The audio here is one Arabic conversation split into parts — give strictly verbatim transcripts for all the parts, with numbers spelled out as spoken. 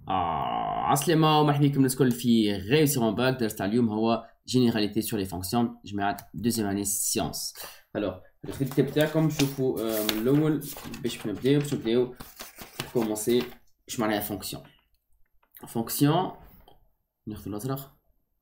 آه عسلامة ومرحبا بكم الناس الكل في غير باك. درس تاع اليوم هو جينيراليتي سور لي فونكسيون جماعة دوزيام اني سيونس. الوغ الكتاب تاعكم شوفوا آه من الاول باش نبداو باش نبداو كومونسي اش معناها فونكسيون. فونكسيون ناخذ الازرق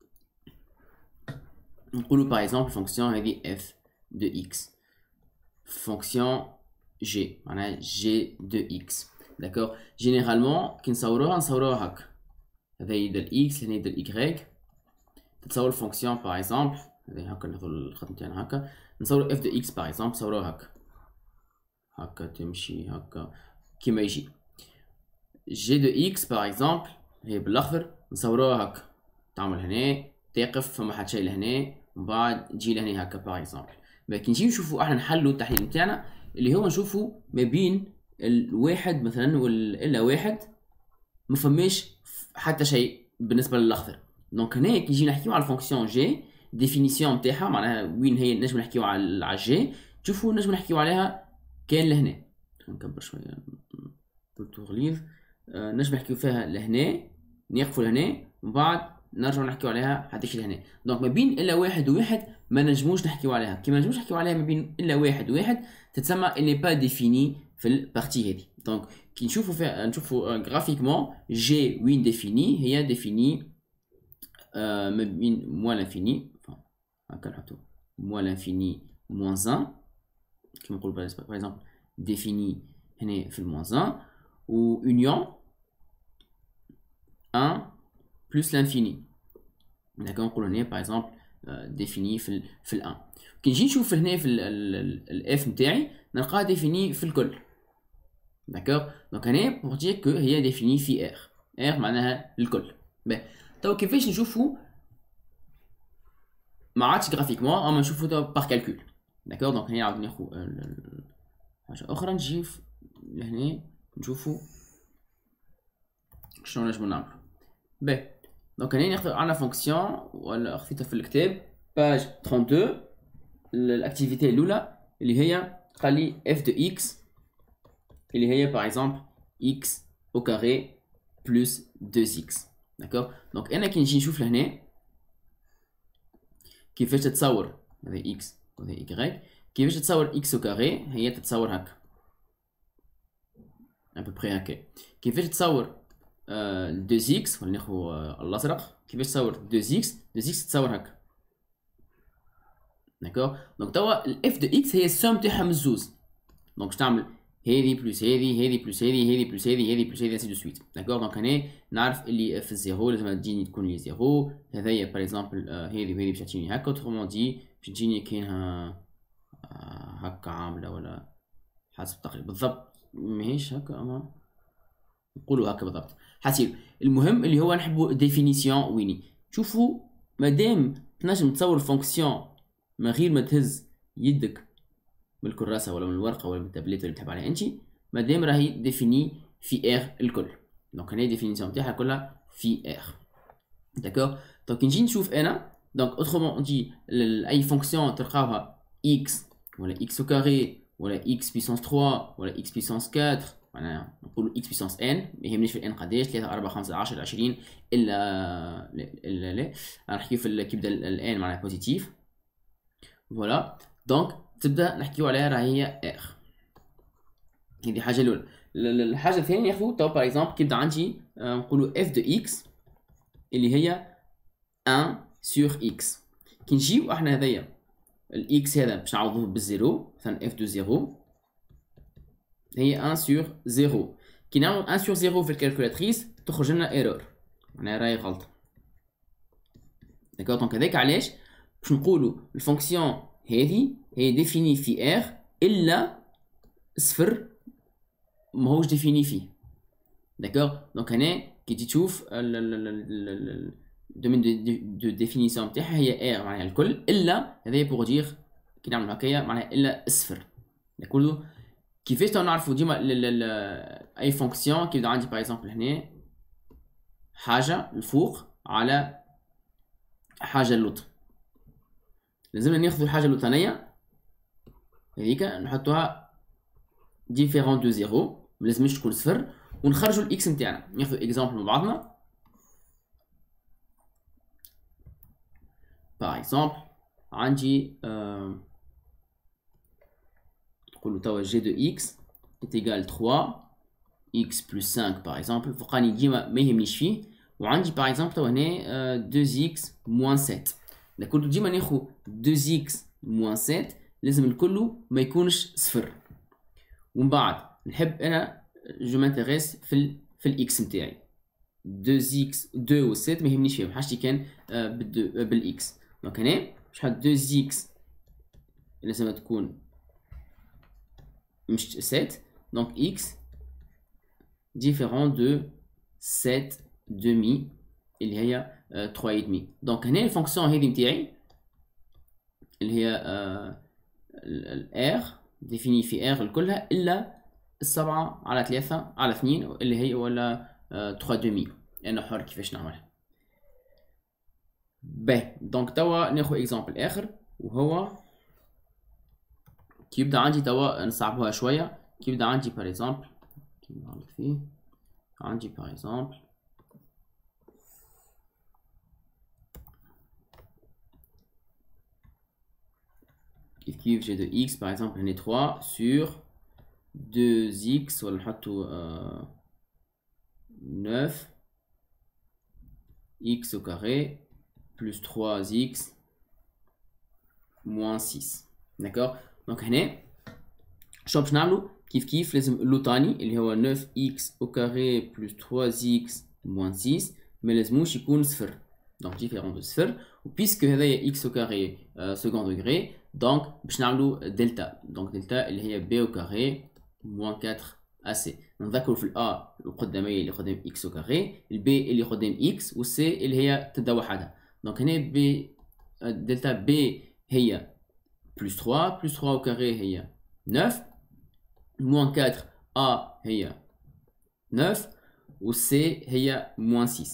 نقولوا باغ اكزومبل فونكسيون هذه اف دو اكس، فونكسيون جي معناها جي دو اكس. داكور جينيرالمون كي نصوروها نصوروها هكا، هذا يد الاكس هنا يد الايكغيك. تتصور الفونكسيون باغ اكزومبل هذا هكا، ناخذ الخط نتاعنا هكا نصور اف دو اكس باغ اكزومبل نصوروها هكا هكا تمشي هكا كيما يجي. جي دو اكس باغ اكزومبل هي بالاخضر نصوروها هكا، تعمل هنا تقف فما حد شي لهنا ومن بعد تجي لهنا هكا باغ اكزومبل. باهي كي نجيو نشوفو احنا نحلو التحليل نتاعنا اللي هو نشوفو ما بين الواحد مثلا والا واحد ما فماش حتى شيء بالنسبه للاخضر. دونك هنا كي نجي نحكيو على الفونكسيون جي ديفينيسيون نتاعها معناها وين هي نجم نحكيو على على جي، تشوفوا نجم نحكيو عليها كان لهنا. نكبر شويه بالتغليظ، آه نجم نحكيو فيها لهنا نقفوا لهنا ومن بعد نرجعوا نحكيو عليها حتى شي لهنا. دونك ما بين الا واحد وواحد ما نجموش نحكيو عليها، كي ما نجموش نحكيو عليها ما بين الا واحد وواحد تتسمى اني با ديفيني في البارتي هذه. دونك كي نشوفوا فيها نشوفوا غرافيكمون جي وين ديفيني هي ديفيني آه ما بين موان لانفيني، هكا نحطو موان لانفيني موان واحد كيما نقولوا باغ اكزومبل ديفيني هنا في الموان واحد و يونيون واحد بلس لانفيني. داكور نقولوا هنا باغ اكزومبل ديفيني في ال في الان. كي نجي نشوف هنا في الاف نتاعي نلقاها ديفيني في الكل. داكور دونك هنا بور دير كو هي ديفيني في ار، ار معناها الكل. باهي تو كيفاش نشوفو ما عادش غرافيكمون اما نشوفو تو بار كالكول. داكور دونك هنا نعاود ناخو حاجه اخرى نجي لهنا نشوفو شنو نجمو نعملو. باهي دونك هنا ناخذ عندنا فونكسيون ولا خفيتها في الكتاب باج اثنين وثلاثين. الاكتيفيتي الاولى اللي هي قال لي اف دو اكس اللي هي باغ اكزومبل اكس او كاري بلس اثنين اكس. داكور دونك انا كي نجي نشوف لهنا كيفاش تتصور هذا اكس وهذا ايكغيك، كيفاش تتصور اكس او كاري هي تتصور هكا ابوبري هكا. كيفاش تتصور اثنين اكس ولا ناخذ الازرق، كيفاش تصور اثنين اكس اثنين اكس تتصور هكا. داكور دونك توا الاف دو اكس هي السوم تاعها من الزوز. دونك باش تعمل هذه بلس هذه هذه بلس هذه هذه بلس هذه هذه بلس هذه انسي دو سويت. داكور دونك هنا نعرف اللي في الزيرو لازم تجيني تكون لي زيرو، هذايا باغ اكزومبل هذه وهذه باش تجيني هكا. اوترومون دي باش تجيني كاينها هكا عامله ولا حسب تقريبا بالضبط ماهيش هكا اما نقولوا هكا بالضبط حسيب. المهم اللي هو نحبوا ديفينيسيون ويني. شوفوا مادام تنجم تصور الفونكسيون من غير ما تهز يدك من الكراسه ولا من الورقه ولا من التابلت اللي تحب عليها انت، مادام راهي ديفيني في ار الكل. دونك هنا ديفينيسيون تاعها كلها في ار. داكور دونك نجي نشوف انا دونك اوترومون نجي اي فونكسيون تلقاوها اكس ولا اكس او كاري ولا اكس بيسونس ثلاثة ولا اكس بيسونس أربعة، معناها نقولوا اكس بيسونس ان ما يهمنيش في الان قداش ثلاثة أربعة خمسة عشرة عشرين الا الا لا نحكيو في كي يبدا الان معناها بوزيتيف. فوالا دونك تبدا نحكيو عليها راهي هي ار. هذه حاجه الاولى. الحاجه الثانيه ناخذ تو باغ اكزومبل كي يبدا عندي نقولوا اف دو اكس اللي هي واحد سور اكس. كي نجيو احنا هذايا الاكس هذا باش نعوضوه بالزيرو مثلا اف دو زيرو هي واحد سور زيرو. كي نعمل واحد سور زيرو في الكالكولاتريس تخرج لنا ايرور معناها راهي غلطه. داكور دونك هذاك علاش باش نقولوا الفونكسيون هذه هي ديفيني في ار الا صفر ماهوش ديفيني فيه. داكور دونك هنا كي تجي تشوف الدومين دو ديفينيسيون تاعها هي ار معناها الكل الا هذايا بوغ دير كي نعمل هكايا معناها الا صفر. داكور كيفاش تو نعرفوا ديما اي فونكسيون كي يبدا عندي باغ اكزومبل هنا حاجه الفوق على حاجه اللوطه، لازمنا ناخذ الحاجه اللوطانيه هذيك نحطوها ديفيرون دو زيرو، ملازمش تكون صفر ونخرجوا الاكس نتاعنا. ناخذ اكزامبل مع بعضنا. باغ اكزومبل عندي نقولوا توا جي دو اكس est égal trois x plus cinq باغ اكزومبل، فوقاني ديما ما يهمنيش فيه، وعندي باغ اكزومبل توا هنا deux x moins sept. داكور ديما ناخذ deux x moins sept لازم الكل ما يكونش صفر. ومن بعد نحب انا جو مانتيريس في ال في الاكس نتاعي deux x deux و sept ما يهمنيش فيهم، حاجتي كان بالاكس. دونك هنا شحال deux x لازم تكون مش sept، دونك x différent de sept demi اللي هي trois et demi. دونك هنا الفونكسيون هذه نتاعي اللي هي ال r ديفيني في r الكلها الا السبعة على ثلاثة على اثنين اللي هي ولا trois demi. انا حر كيفاش نعملها. باهي دونك توا ناخذ اكزامبل اخر، وهو كي يبدا عندي توا نصعبوها شويه. كي يبدا عندي باغ اكزومبل كي نغلط فيه، عندي باغ اكزومبل كيف كيف جي دو اكس باغ اكزومبل هنا trois sur deux x ولا نحطو neuf x au carré plus trois x moins six. d'accord. دونك هنا شنو باش نعملو؟ كيف كيف لازم اللوطاني اللي هو neuf x au carré plus trois x moins six ما لازموش يكون صفر، دونك ديفيرون دو صفر. وبيسكو هذايا x au carré second degré دونك باش نعملو دلتا، دونك دلتا اللي هي b au carré moins quatre ac. نذكروا في الأ القدامية اللي قدام x au carré، الب اللي قدام x، والc اللي هي تبدا وحدها. دونك هنا b دلتا b هي plus trois plus trois au carré هي neuf moins quatre a هي neuf و c هي moins six.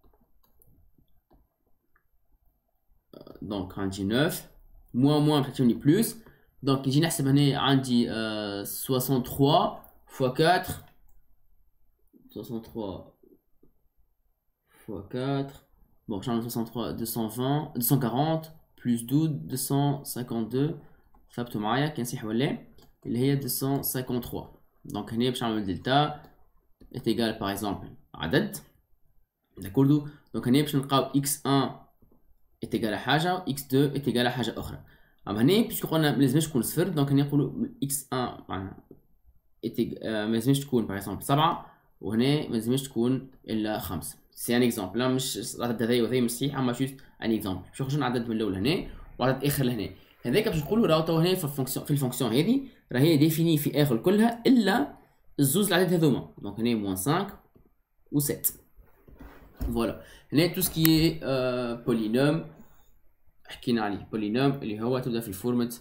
دونك عندي neuf moins moins بتعطيني plus، دونك نجي نحسب هنا عندي soixante-trois fois quatre soixante-trois fois quatre bon je change soixante-trois deux cent vingt deux cent quarante plus douze deux cent cinquante-deux ثبتوا معايا كان صحيح ولا اللي هي deux cent cinquante-trois. دونك هنا باش نعمل دلتا est égal par exemple عدد داكوردو. دونك هنا باش نلقاو x واحد est égal حاجه x اثنين est égal حاجه اخرى. اما هنا بيسكو قلنا ملازمش تكون صفر، دونك هنا نقولوا x واحد معناها ملازمش تكون باغ اكزومبل سبعة، وهنا ملازمش تكون الا خمسة. سي ان اكزومبل، لا مش العدد هذايا وهذايا مش صحيح، اما جوست ان اكزومبل باش نخرجوا نعدد من الاول هنا وعدد اخر لهنا. هذاك باش نقولوا راهو تو هنا في الفونكسيون في الفونكسيون هذه راهي ديفيني في اخر كلها الا الزوز العدد هذوما. دونك هنا موان خمسة و سبعة. فوالا هنا تو سكي بولينوم حكينا عليه. بولينوم اللي هو تبدا في فورمة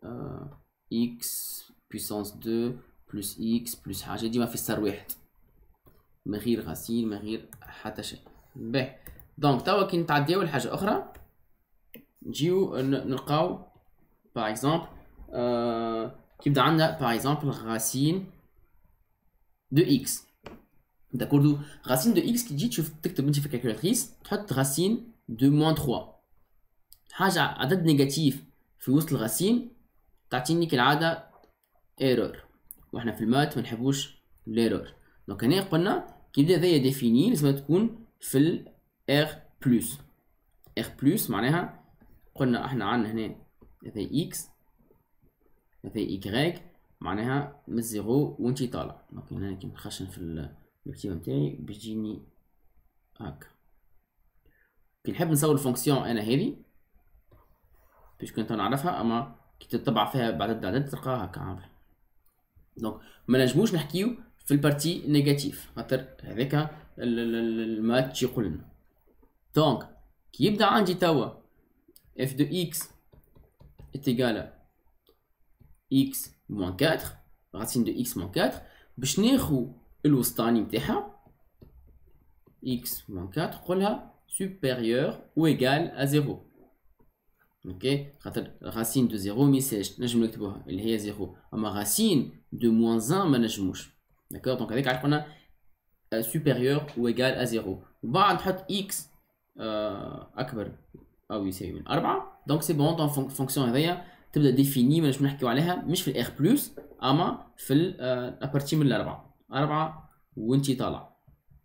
اكس بويسونس اثنين بلس اكس بلس حاجه ديما في ستار واحد من غير غسيل من غير حتى شيء. باهي دونك توا كي نتعداو لحاجه اخرى نجيو نلقاو باغ اكزومبل كي يبدا عندنا باغ اكزومبل غاسين دو اكس. داكوردو غاسين دو اكس كي تجي تشوف تكتب انت في الكالكولاتريس تحط غاسين دو موان ثلاثة، حاجه عدد نيجاتيف في وسط الغاسين تعطيني كالعاده ايرور، واحنا في المات ما نحبوش ليرور. دونك هنا قلنا كي يبدا هذايا ديفيني لازم تكون في ال R بلس. R بلس معناها قلنا احنا عندنا هنا هذا X هذا Y معناها من الزيرو وانتي طالع. دونك هنا كي نخشن في الكتيبه نتاعي بيجيني هاكا. كي نحب نصور الفونكسيون انا هذه باش كنت نعرفها، اما كي تتبع فيها بعدد عدد تلقاها هاكا عامل. دونك ما نجموش نحكيو في البارتي نيجاتيف خاطر هذاك المات يقول لنا. دونك كي يبدا عندي توا اف دو اكس est égal à x moins quatre racine de x moins quatre باش ناخو الوسطاني نتاعها x moins quatre نقولها supérieur ou égal à zéro. اوكي خاطر racine de zéro ميساج نجم نكتبوها اللي هي zéro، اما racine de moins un ما نجموش. داكور دونك هذيك عرفنا supérieur ou égal à زيرو. وبعد نحط x اكبر او يساوي من أربعة. دونك سي بون. دونك فونكسيون هذيا تبدا ديفيني، ماناش نحكيو عليها مش في الاخ بلس اما في الابارتي من الأربعة. أربعة وانتي طالع.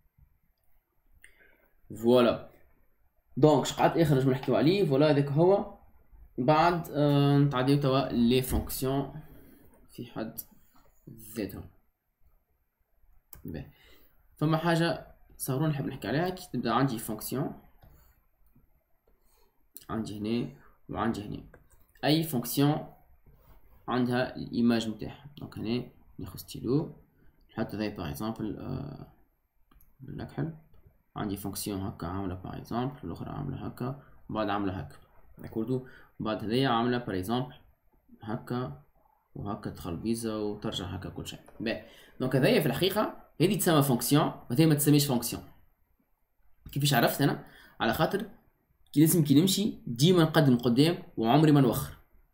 فوالا. دونك شقعد اخر نجم نحكيو عليه. فوالا هذاك هو. بعد آه نتعديو توا لي فونكسيون في حد ذاتهم. باهي. فما حاجة صاروا نحب نحكي عليها. كي تبدا عندي فونكسيون عندي هنا وعندي هنا، اي فونكسيون عندها الايماج نتاعها. دونك هنا ناخذ ستيلو نحط هذا باغ اكزومبل آه بالأكحل. عندي فونكسيون هكا عامله باغ اكزومبل، الاخرى عامله هكا وبعد عامله هكا داكوردو. وبعد هذيا عامله باغ اكزومبل هكا وهكا تخلبيزه وترجع هكا كل شيء. باهي. دونك هذيا في الحقيقه هذه تسمى فونكسيون وهذه ما تسميش فونكسيون. كيفاش عرفت انا؟ على خاطر كي لازم كي نمشي ديما نقدم قدام وعمري ما نوخر.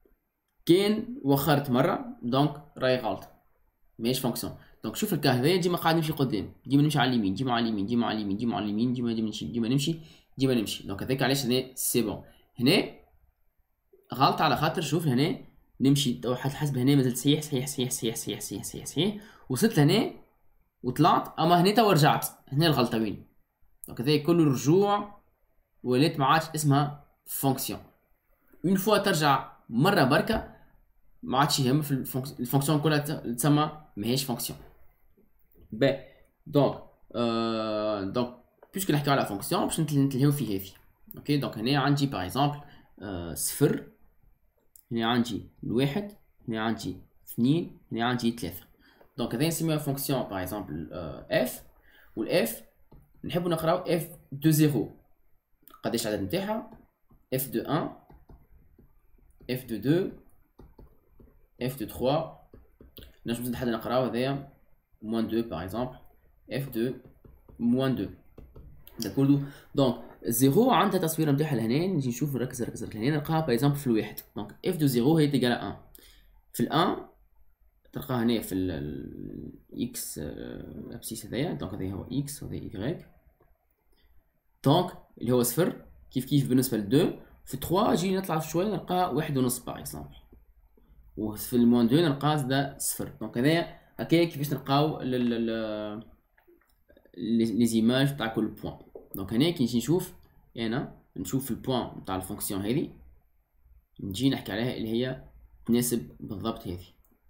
كان وخرت مره دونك راهي غلط ماهيش فونكسيون. دونك شوف الكا هذايا ديما قاعد نمشي قدام، ديما نمشي على اليمين، ديما على اليمين، ديما على اليمين، ديما على اليمين، ديما ديما نمشي ديما نمشي ديما نمشي. دونك هذاك علاش هنا سي بون. هنا غلط على خاطر شوف هنا نمشي حسب هنا مازال صحيح صحيح صحيح صحيح صحيح صحيح صحيح صحيح وصلت لهنا وطلعت، اما هنا توا رجعت. هنا الغلطه وين؟ دونك هذا كله رجوع ولات ما عادش اسمها فونكسيون. اون فوا ترجع مره بركه ما عادش يهم في الفونكسيون كلها تسمى ماهيش فونكسيون. باهي. دونك آه دونك بيسكو نحكيو على فونكسيون باش نتلهيو في هذه. اوكي. دونك هنا عندي باغ اكزومبل آه صفر، هنا عندي الواحد، هنا عندي اثنين، هنا عندي ثلاثة. دونك هذا نسميوها فونكسيون باغ اكزومبل اف، والاف نحبو نقراو اف دو زيرو قداش العدد نتاعها، اف دو واحد، اف دو اثنين، اف دو ثلاثة. نجم نزيد حتى نقراو هذايا موان اثنين باغ اكزومبل اف دو موان اثنين. داكوردو. دونك زيرو عندها تصويره نتاعها لهنا. نجي نشوف نركز نركز لهنا نلقاها باغ اكزومبل في الواحد. دونك اف دو زيرو هي تيجال واحد. في الان تلقاها هنا في الاكس ابسيس هذايا. دونك هذا هو اكس وهذا ايكغيك. دونك اللي هو صفر كيف كيف بالنسبه ل اثنين. في ثلاثة جي نطلع شويه نلقى واحد ونص باغ اكزومبل. وفي الموان اثنين نلقى زادا صفر. دونك هذايا هكايا كيفاش نلقاو لي زيماج تاع كل بوين. دونك هنا كي نجي نشوف انا نشوف البوين تاع الفونكسيون هذه نجي نحكي عليها اللي هي تناسب بالضبط هذه.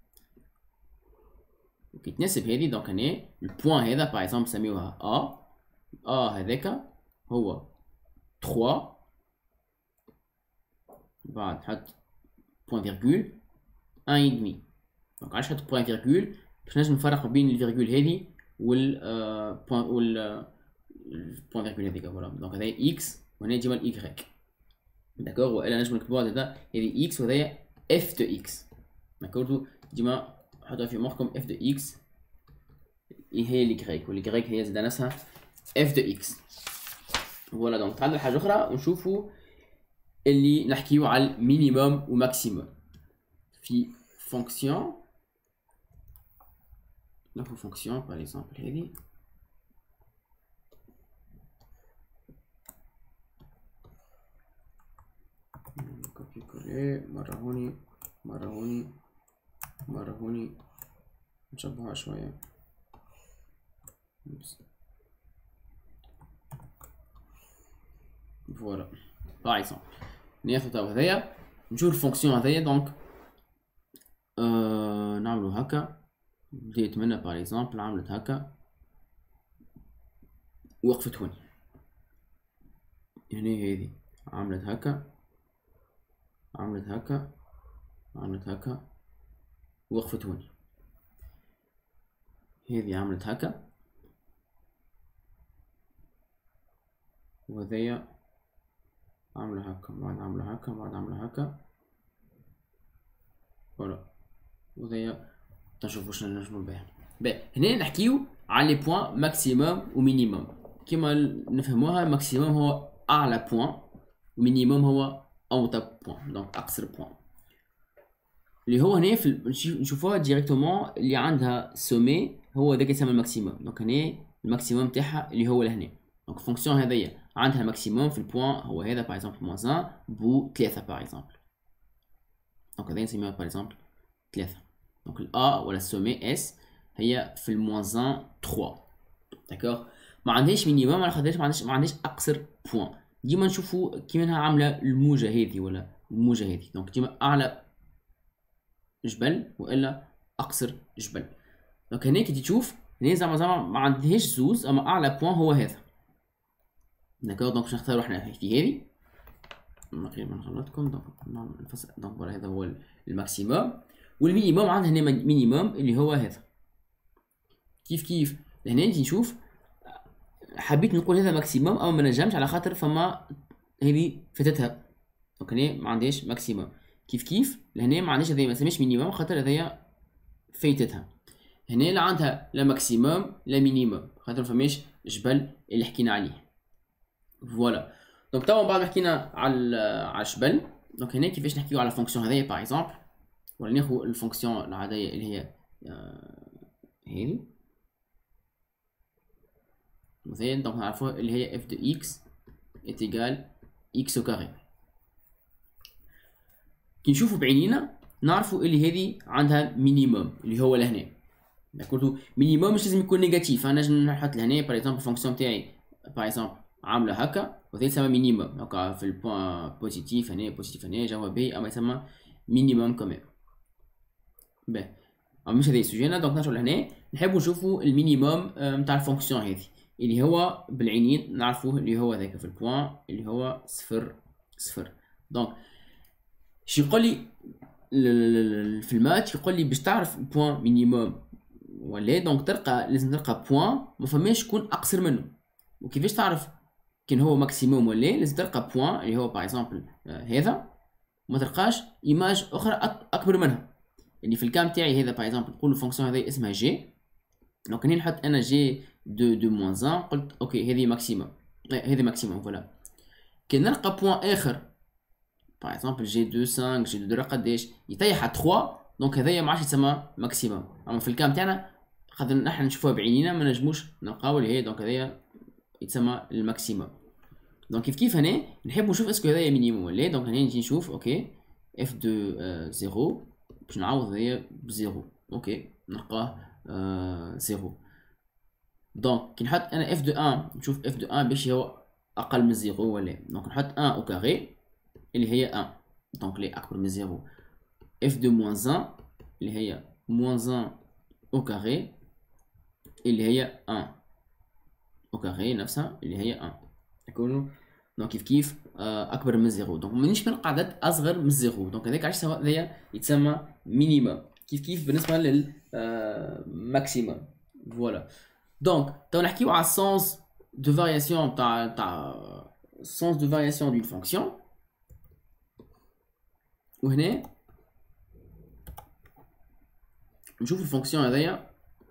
كي تناسب هذه دونك هنا البوين هذا باغ اكزومبل نسميوها ا. ا هذاك هو ثلاثة بعد نحط بوين فيرغول واحد ودمي. دونك علاش نحط بوين فيرغول؟ باش نجم نفرق بين الفيرغول هذه وال بوين وال بوين فيرغول هذيك. فوالا. دونك هذا اكس وهنا ديما الايكغيك. داكوغ. والا نجم نكتبوها هذا هذه اكس وهذايا اف دو اكس. داكوردو. ديما حطوها في مخكم اف دو اكس هي الايكغيك والايكغيك هي زاد نفسها اف دو اكس. فوالا. دونك تعال حاجه اخرى ونشوفوا اللي نحكيو على المينيموم وماكسيموم في فونكسيون. ناخذ فونكسيون باغ اكزومبل هذه كوبي كولي مرة هوني مرة هوني مرة هوني نشبهها شوية. فوالا. باغ اكزومبل ناخذ توا هذايا نشوف الفونكسيون هذايا. دونك آه نعملو هكا. بديت منها باغ اكزومبل عملت هكا وقفت هوني. هنا هذه عملت هكا عملت هكا عملت هكا وقفت هوني. هذه عملت هكا وهذيا عملة هكا بعد عملة هكا بعد عملة هكا. فوالا. وهذيا تنشوفو شنو نجمو بها. باهي. هنا نحكيو على لي بوين ماكسيموم ومينيموم. كيما نفهموها ماكسيموم هو اعلى بوين ومينيموم هو اوطى بوين. دونك اقصر بوين اللي هو هنا في نشوفوها ديريكتومون اللي عندها سومي هو ذاك يسمى الماكسيموم. دونك هنا الماكسيموم تاعها اللي هو لهنا. دونك الفونكسيون هذيا عندها ماكسيموم في البوان هو هذا باغ اكزومبل موان واحد بو ثلاثة باغ اكزومبل. دونك هذا نسميوها باغ اكزومبل ثلاثة. دونك الأ ولا السومي اس هي في الموان واحد ثلاثة. داكوغ ما عندهاش مينيموم على خاطرش ما عندهاش ما عندهاش اقصر بوان. ديما نشوفوا كيما عامله الموجه هذه ولا الموجه هذه. دونك ديما اعلى جبل والا اقصر جبل. دونك هنا كي تشوف هنا زعما زعما ما عندهاش زوز اما اعلى بوان هو هذا. داكوغ دونك باش نختاروا احنا في هذه من غير ما نغلطكم. دونك نفصل. دونك هذا هو الماكسيموم والمينيموم عندنا هنا مينيموم اللي هو هذا. كيف كيف لهنا نجي نشوف حبيت نقول هذا ماكسيموم اما ما نجمش على خاطر فما هذه فاتتها. دونك هنا ما عنديش ماكسيموم. كيف كيف لهنا ما عنديش هذه ما سميش مينيموم خاطر هذيا فايتتها. هنا لا عندها لا ماكسيموم لا مينيموم خاطر فماش جبل اللي حكينا عليه. فوالا. دونك توا بعد ما حكينا على على الجبل دونك هنا كيفاش نحكيو على فونكسيون هذيا باغ اكزومبل ولا ناخذ الفونكسيون العاديه اللي هي هذه مثلا. دونك نعرفوها اللي هي اف دو اكس est égal x au carré. كي نشوفوا بعينينا نعرفوا اللي هذه عندها مينيموم اللي هو لهنا. قلتو مينيموم مش لازم يكون نيجاتيف. انا نجم نحط لهنا باغ اكزومبل الفونكسيون تاعي باغ اكزومبل عامله هكا وهذا يسمى مينيموم. دونك في البوان بوزيتيف هنا بوزيتيف هنا جوا بي اما يسمى مينيموم كمان. باهي اما مش هذا سوجينا. دونك نرجعوا لهنا نحبوا نشوفوا المينيموم نتاع الفونكسيون هذه اللي هو بالعينين نعرفوه اللي هو ذاك في البوان اللي هو صفر صفر. دونك شي يقول لي في الماتش يقول لي باش تعرف بوان مينيموم ولا دونك تلقى لازم تلقى بوان ما فماش يكون اقصر منه. وكيفاش تعرف كان هو ماكسيموم ولا لازم تلقى بوان اللي هو باغ اكزومبل هذا وما تلقاش ايماج اخرى اكبر منها. يعني في الكام تاعي هذا باغ اكزومبل نقول الفونكسيون هذه اسمها جي. دونك هنا نحط انا جي دو دو موان واحد قلت اوكي هذه ماكسيموم هذه ماكسيموم. فوالا كي نلقى بوان اخر باغ اكزومبل جي دو خمسة جي دو قداش يطيح على ثلاثة. دونك هذايا ما عادش يتسمى ماكسيموم. اما في الكام تاعنا خاطر نحن نشوفوها بعينينا ما نجموش نلقاو اللي هي دونك هذايا يتسمى الماكسيموم. دونك كيف كيف هنا نحب نشوف اسكو هذايا مينيموم ولا. دونك هنا نجي نشوف اوكي اف دو صفر باش نعوض هذايا بزيرو. اوكي نلقاه صفر. دونك كي نحط انا اف دو واحد نشوف اف دو واحد باش هو اقل من صفر ولا. دونك نحط واحد او كاري اللي هي واحد. دونك اللي اكبر من صفر. اف دو موان واحد اللي هي موان واحد او كاري اللي هي واحد او كاري نفسها اللي هي واحد. يكونوا دونك كيف كيف اكبر من صفر. دونك مانيش نلقى عدد اصغر من صفر. دونك هذاك علاش هذايا يتسمى مينيموم. كيف كيف بالنسبه للماكسيموم. فوالا. دونك تو نحكيو على السونس دو فارياسيون تاع تاع السونس دو فارياسيون دون فونكسيون. وهنا نشوف الفونكسيون هذايا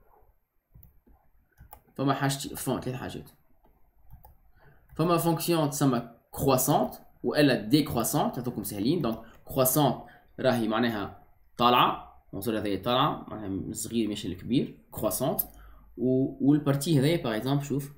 فما حاجتي فما ثلاث حاجات. فما فونكسيون تسمى كرواسونت والا ديكرواسونت. هذوكم سهلين. دونك كرواسونت راهي معناها طالعه. العنصر هذايا طالعه معناها من الصغير ماشي للكبير كرواسونت. والبارتي هذايا باغ اكزومبل شوف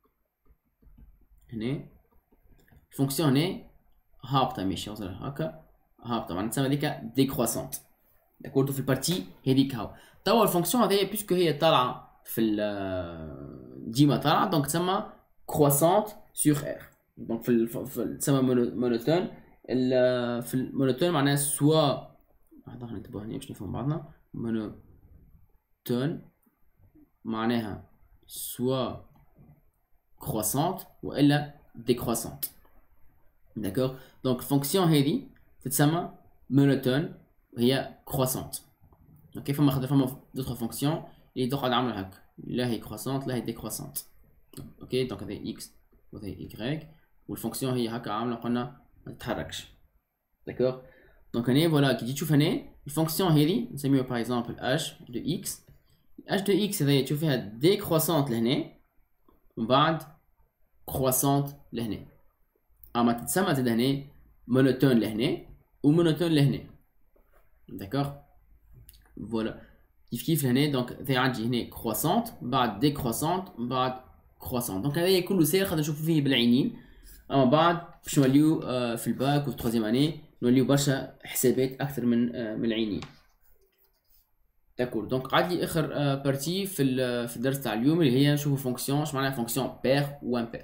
هنا الفونكسيون هنا هابطه ماشي هكا هابطه معناتها تسمى هذيك ديكرواسونت. داكوردو في البارتي هذيك هاو. توا الفونكسيون هذايا بيسكو هي طالعه في ديما طالعه دونك تسمى كرواسونت سور ار. دونك في تسمى مونوتون. في المونوتون معناها سوا لحظه خلينا ننتبهوا هنا باش نفهم بعضنا. مونوتون معناها سوا كرواسونت والا ديكرواسونت. داكوغ. دونك الفونكسيون هذه تتسمى مونوتون وهي كرواسونت. اوكي فما خاطر فما دوطخ فونكسيون اللي تقعد عامله هكا لا هي كرواسونت لا هي ديكرواسونت. اوكي دونك هذه اكس وهذه ايكغيك والفونكسيون هي هكا عامله قلنا ما تتحركش. داكوغ. دونك هنا فوالا كي تجي تشوف هنا الفونكسيون هذه نسميوها باغ اكزومبل اش دو اكس. اش دو اكس هذايا تشوف فيها ديكرواسونت لهنا ومن بعد كرواسونت لهنا. اما تتسمى زاد هنا مونوتون لهنا ومونوتون لهنا. داكوغ. فوالا كيف كيف لهنا دونك في عندي هنا كروسونت بعد ديكروسونت بعد كروسونت. دونك هذا كله سير خاطر نشوفوا فيه بالعينين. اما بعد باش نوليو في الباك و التروازيام اني نوليو برشا حسابات اكثر من من العينين. داكور. دونك عاد لي اخر بارتي في في الدرس تاع اليوم اللي هي نشوفوا فونكسيون اش معناها فونكسيون بير و امبير.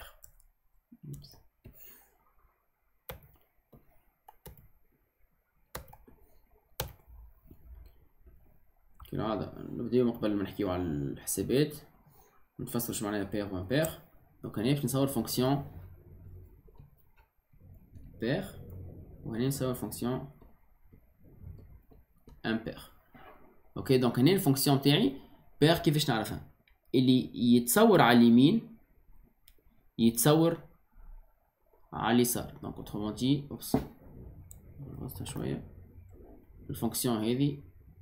كالعادة نبداو من قبل ما نحكيو على الحسابات نفسرو اش معناها بير و امبير. دونك هنا باش نصور فونكسيون بير وهنا نصور فونكسيون امبير. اوكي دونك هنا الفونكسيون تاعي بير كيفاش نعرفها؟ اللي يتصور على اليمين يتصور على اليسار. دونك اوترومون دي اوبس نغصتها شويه الفونكسيون هذه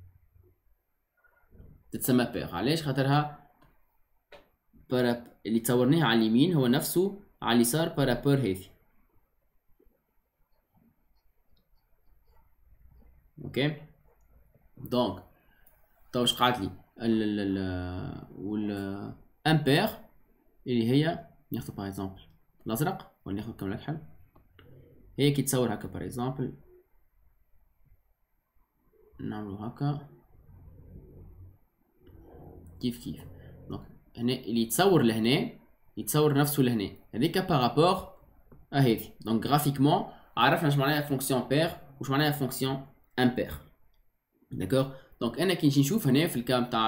تتسمى بير. علاش؟ خاطرها بارا اللي تصورناه على اليمين هو نفسه على اليسار بارابور هذه. اوكي دونك تو واش قعدت لي ال ال وال امبير اللي هي ناخذ باغ اكزومبل الازرق ولا ناخذ كامل الحل. هي كي تصور هكا باغ اكزومبل نعملو هكا كيف كيف. دونك هنا اللي يتصور لهنا يتصور نفسه لهنا هذيك بارابور ا هذه. دونك غرافيكمون عرفنا اش معناها فونكسيون بير واش معناها فونكسيون امبير. داكور. دونك انا كي نجي نشوف هنا في الكام تاع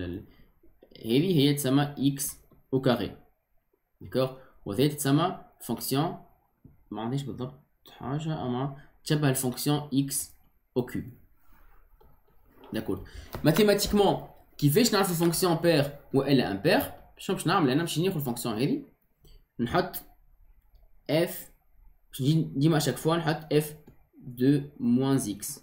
هذه هي تسمى اكس او كاري. داكور. وهذه تسمى فونكسيون ما عنديش بالضبط حاجه اما تشبه الفونكسيون اكس او كيوب. داكور. ماتيماتيكمون كيفاش نعرف الفونكسيون بير والا امبير؟ شنو باش نعمل؟ انا باش ناخذ الفونكسيون هذه نحط اف باش نجي ديما اشاك فوا نحط اف دو موان اكس.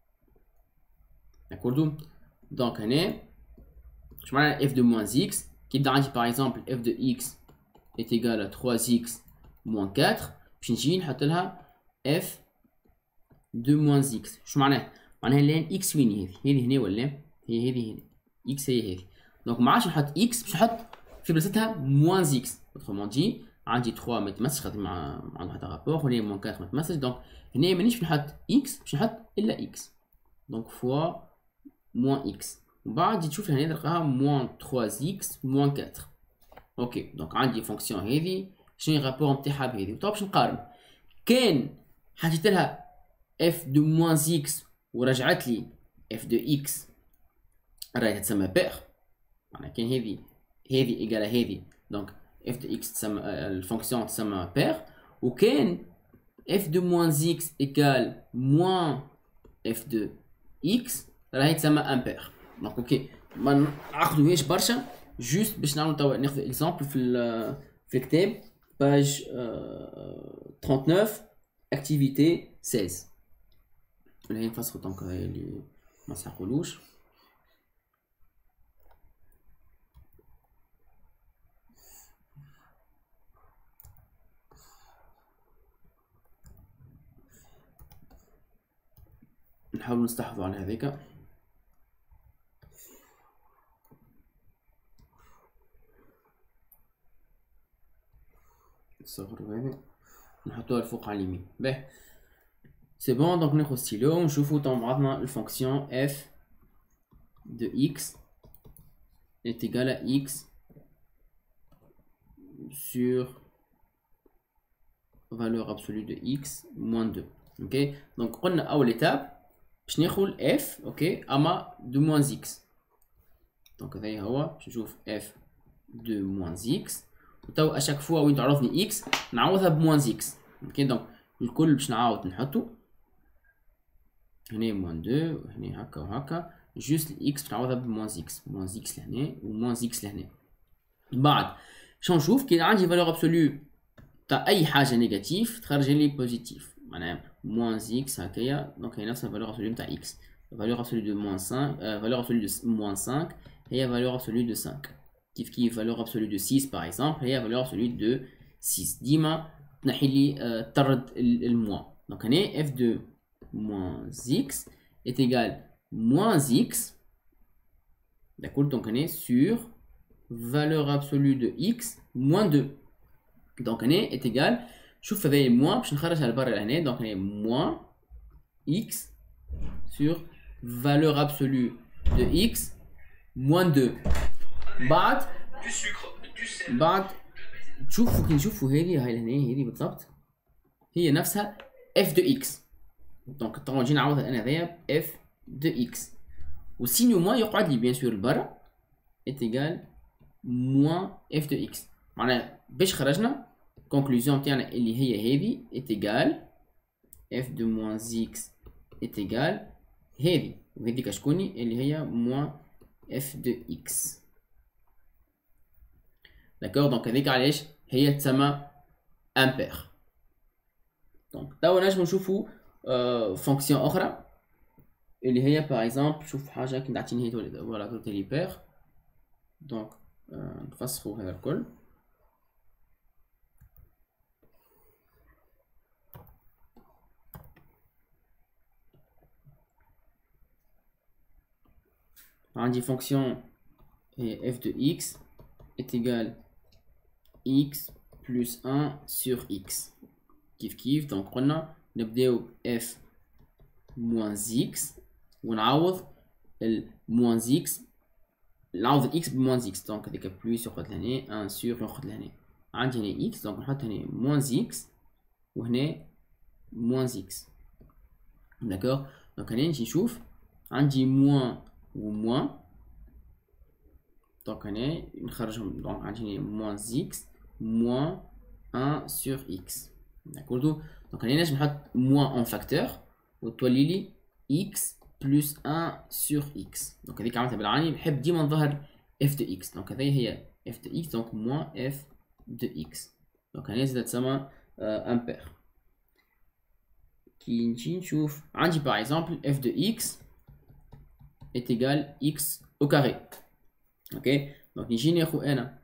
داكوردو. دونك هنا اش معناها اف دو موان اكس؟ كي يبدا عندي باغ اكزومبل اف دو اكس est égal à ثلاثة اكس moins quatre باش نجي نحط لها اف دو موان اكس. شو معناها؟ معناها لين اكس وين هذه؟ هذه هنا ولا هي هذه هنا؟ اكس هي هذه. دونك ما عادش نحط اكس باش نحط في بلاصتها موان اكس. اوترومون دي عندي ثلاثة ما تمسش خاطر ما عندها حتى رابور وهنا موان أربعة ما تمسش. دونك هنا مانيش باش نحط اكس باش نحط الا اكس. دونك فوا موان اكس ومن بعد تشوف هنا تلقاها موان ثلاثة اكس موان أربعة. اوكي دونك عندي فونكسيون هذه شنو الرابور نتاعها بهذه. وطبعا باش نقارن كان حطيت لها اف دو موان اكس ورجعت لي اف دو اكس راهي تسمى بير. معناها كان هذه هذه ايجال هذه دونك اف دو اكس تسمى الفونكسيون تسمى بير. وكان اف دو موان اكس ايجال موان اف دو اكس راهي تسمى امبير. دونك اوكي ما نعقدوهاش برشا جوست باش نعملو توا ناخذ اكزومبل في في الكتاب باج ثلاثة وثلاثين اكتيفيتي ستة عشر. ولا نفسخو دونك اللي ما سحقولوش. نحاول نستحفظوا على هذيك. نصغروا هذه نحطوها الفوق على اليمين. باهي سي بون. دونك ناخذ ستيلو ونشوفوا تو مع بعضنا الفونكسيون اف دو اكس est égal à x sur valeur absolue de x moins deux. ok donc قلنا اول étape باش ناخذ f اوكي اما دو موان x. دونك هذا هو باش نشوف f دو موان x وتو اشاك فوا وين تعرضني x نعوضها بموان x. اوكي دونك الكل باش نعاود نحطو هنا موان deux وهنا هكا وهكا جوست الاكس باش نعوضها بموان اكس. موان اكس لهنا وموان اكس لهنا. بعد شنو نشوف كي عندي فالور ابسولو تاع اي حاجه نيجاتيف تخرج لي بوزيتيف معناها موان اكس هكايا. دونك هي نفس الفالور ابسولو تاع اكس. فالور ابسولو دو موان خمسة فالور ابسولو دو موان خمسة هي فالور ابسولو دو خمسة. كيف كيف فالور ابسولو دو ستة باغ اكزومبل هي فالور ابسولو دو ستة. ديما تنحي لي طرد الموان. دونك هنا اف دو موان اكس est égal moins x d'accord. Donc on est sur valeur absolue de x moins deux. Donc on est égal, شوف هذا moins باش نخرجها لبرا لهنا. donc on est moins x sur valeur absolue de x moins deux. بعد بعد تشوفوا كي نشوفوا هذه هاي لهنا هذه بالضبط هي نفسها f de x. دونك طبعا نجي نعوضها انا هذايا f de x والسينيو موان يقعد لي بيان سور لبرا est égal moins f de x. معناها باش خرجنا كونكلوزيون تاعنا اللي هي هذه est égal f de moins x est égal هذه وهذيك شكوني اللي هي moins f de x. داكور. دونك هذيك علاش هي تسمى امبير. دونك توا نجمو نشوفو فونكسيون اخرى اللي هي باغ اكزومبل شوف حاجه كي نعطيني هي فوالا توتالي بير. دونك نفسخو هذا الكل. عندي فونكسيون هي f de x est égal x plus un sur x كيف كيف. دونك قلنا نبداو f moins x ونعوض ال moins x نعوض ال x ب moins x. دونك هذيك بلوس ياخد لهنا un sur ياخد لهنا. عندي هنا x دونك نحط هنا moins x وهنا moins x. داكور. دونك هنا نجي نشوف عندي moins و moins. دونك هنا نخرجهم. دونك عندي هنا moins x moins un sur x. داكور. دونك هنا نجم نحط moins en facteur وتولي لي x plus un sur x. دونك هذيك عملتها بالعاني نحب ديما نظهر f de x. دونك هذه هي f de x دونك moins f de x. دونك هنا زادت تسمى امبير. كي نجي نشوف عندي باغ اكزومبل f de x est égal x au carré. اوكي. دونك نجي ناخو انا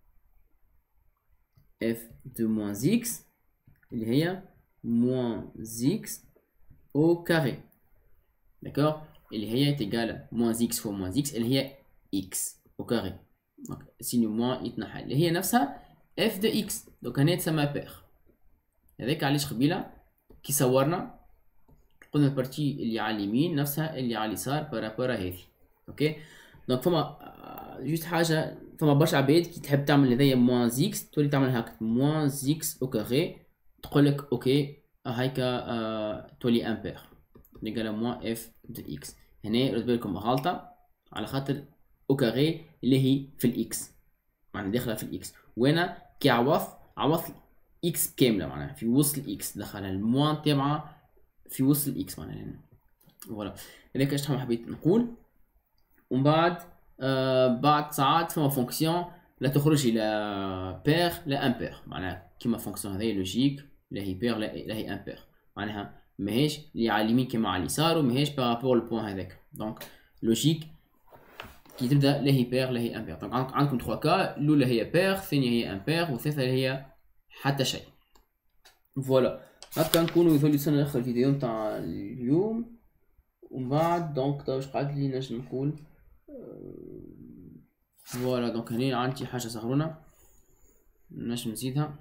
f de moins x اللي هي moins x au carré. داكور. اللي هي تيجال moins x fois moins x اللي هي x au carré. دونك سينيو موان يتنحى اللي هي نفسها f de x. دونك هنا تسمى بير. هذاك علاش قبيله كي صورنا قلنا البارتي اللي على اليمين نفسها اللي على اليسار بارابورا هذه. اوكي. دونك فما جوست حاجه فما برشا عباد كي تحب تعمل هذايا moins x تولي تعمل هكا moins x au carré تقولك اوكي هايكا آه تولي امبير نيجال moins f de x. هنا رد بالكم غلطه على خاطر او كاري اللي هي في الاكس معناها داخله في الاكس وانا كي عوض عوض اكس كامله معناها في وسط الاكس دخل الموان تاعها في وسط الاكس معناها فوالا. هذاك اش حبيت نقول. ومن بعد آه بعد ساعات فما فونكسيون لا تخرج الى بير لا امبير معناها كيما فونكسيون هذه لوجيك لا هي بير لا هي امبير معناها ماهيش اللي على اليمين كيما على اليسار وماهيش بارابور البوان هذاك. دونك لوجيك كي تبدا لا هي بير لا هي امبير. دونك عندكم ثلاثة كا الاولى هي بير الثانيه هي امبير والثالثه هي حتى شيء. فوالا هكا نكونوا يظل وصلنا لاخر الفيديو نتاع اليوم. ومن بعد دونك تا واش قعد لي نجم نقول فوالا. دونك هنا عندي حاجه صغرونه نجم نزيدها.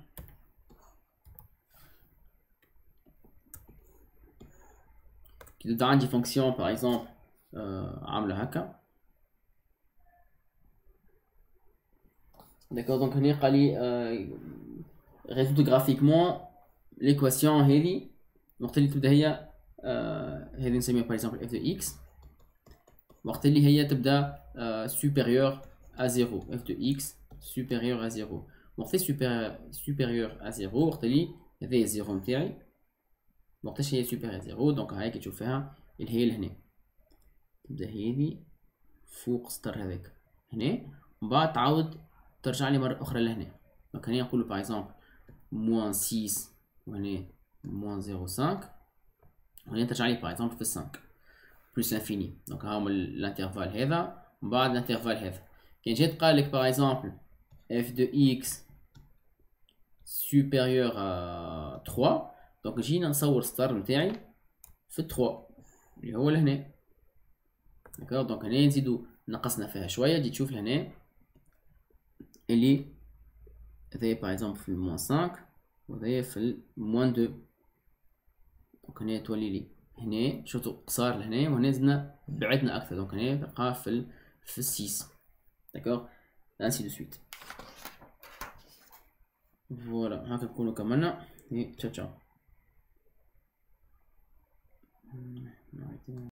كي تبدا عندي فونكسيون باغ اكزومبل عامله هكا داكور. دونك هنا قال لي ريزولت غرافيكمون ليكواسيون هذه وقت اللي تبدا هي هذه نسميها باغ اكزومبل اف دو اكس وقت اللي هي تبدا سوبيريور ا زيرو اف دو اكس سوبيريور ا زيرو وقت سوبيريور ا زيرو وقت اللي هذا زيرو نتاعي وقتاش هي سوبيريور ا زيرو. دونك هاي كي تشوفها اللي هي لهنا تبدا هذه فوق سطر هذاك هنا ومن بعد تعاود ترجع لي مره اخرى لهنا. دونك هنا نقولوا باغ اكزومبل موان ستة وهنا موان صفر فاصلة خمسة وهنا ترجع لي باغ اكزومبل في خمسة بلس لانفيني. دونك ها هما الانترفال هذا ومن بعد الانترفال هذا. كي جيت قال لك باغ اكزومبل اف دو اكس سوبيريور ا ثلاثة دونك جينا نصور السطر نتاعي في ثلاثة اللي هو لهنا داكور. دونك هنا نزيدو نقصنا فيها شويه تجي تشوف لهنا اللي هذايا باغ اكزومبل في الموان خمسة وهذايا في الموان اثنين. دونك هنا تولي لي هنا شفتوا قصار لهنا وهنا زدنا بعدنا اكثر. دونك هنا تلقاه في ال في ستة. داكوغ ainsi de suite. فوالا هاكا نكونوا كملنا. تشاو تشاو.